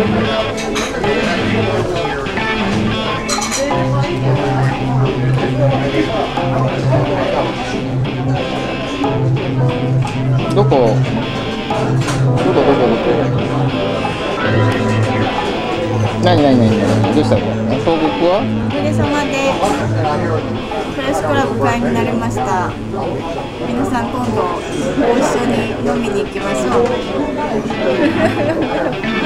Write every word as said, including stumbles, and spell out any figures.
どこどこどこどこ何何何何どうしたの？報告は？ おかげさまでプレスクラブ会員になりました。皆さん今度ご一緒に飲みに行きましょう。